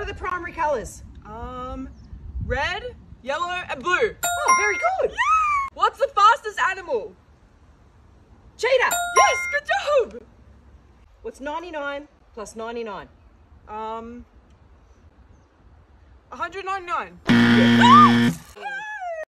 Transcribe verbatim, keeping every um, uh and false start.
the primary colours? Um, red, yellow, and blue. Oh, very good. What's the fastest animal? Cheetah. Yes, good job. What's ninety-nine plus ninety-nine? Um, one hundred ninety-nine.